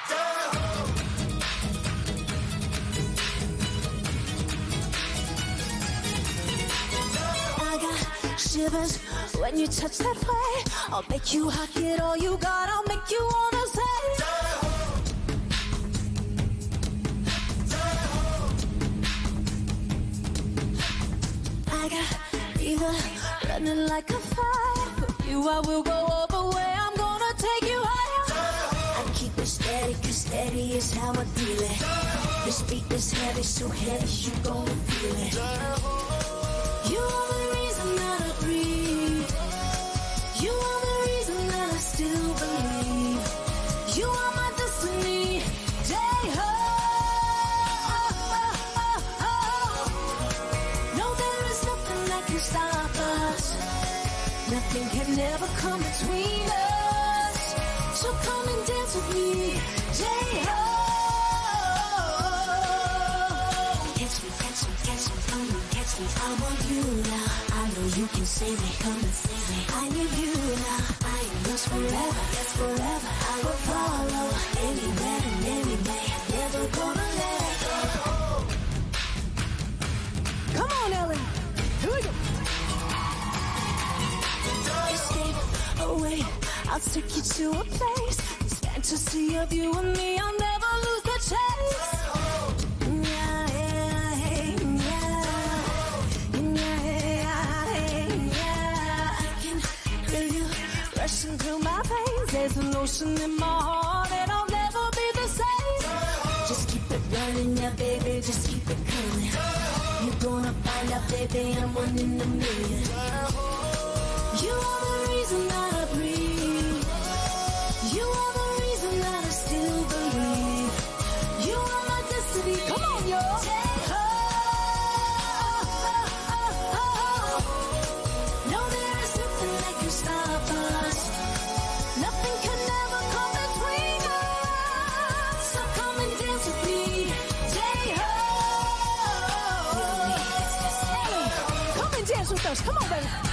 I got shivers when you touch that way. I'll make you hot, get all you got. I'll make you wanna say. I got fever running like a fire. For you I will go all the way. I'm gonna take you higher. I keep it steady, cause steady is how I feel it. This beat is heavy, so heavy you gon' feel it. You are the reason that I breathe. You are the reason that I still believe. You are my destiny. J-Ho. No, there is nothing that can stop us. Nothing can ever come between us. So come and dance with me, J-Ho. Catch me, catch me, catch me, come and catch me. I want you now. I know you can save me, come and save me. I need you now. I am yours forever, yes forever. I will follow anywhere and any way. Never gonna let go. Come on, Ellen. Here we go. Escape away. I'll take you to a place. This fantasy of you and me, I'll never lose the chase. Rushing through my veins, there's an ocean in my heart, and I'll never be the same. Just keep it running, yeah, baby, just keep it coming. You're gonna find out, baby, I'm one in a million. You are the reason that I breathe. You are the reason that I still believe. You are my destiny. Come on, y'all. No, there is nothing that can stop us. Nothing can ever come between us. So come and dance with me, J-Ho. Hey, come and dance with us. Come on, baby.